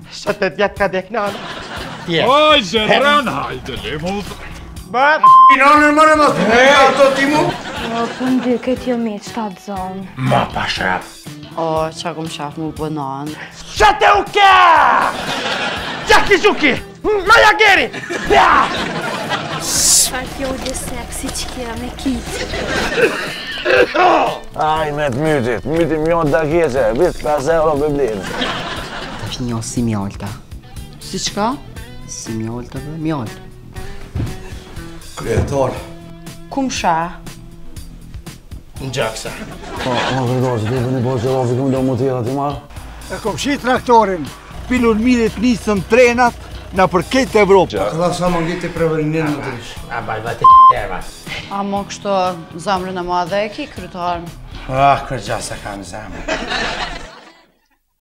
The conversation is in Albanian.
Shëtet jetë ka deknanë. Oj, zërën, hajde, le mu. Bërë! Inonën më në mos, ato ti mu? Po ndy këtë jo mi, 7 zonë. Ma pa shaf. O, qa kom shaf mu bënon. Shëte u ke! Gjaki Gjuki! Maja Geri! Farfjolje seksi që kjera me kitë. Aj, me të mytit. Mytit mjonë të kjeqe. Vit 5 euro për blinë. Ta finjo si mjolta. Si qka? Si mjolta dhe mjolta. Kreator. Kum sha? Në gjaksa. Po, më kërdo që ti për një po që rofi këmë do më tjera ti marë. E kom shi traktorin, pilur mirit nisën trenat në përket Evropë. Këlla sa më ngiti preverinin më të rishë. A bajba të jeva. A mo kështu zamrën e madhe e ki krytarën. Ah, kërgja se kam zemë.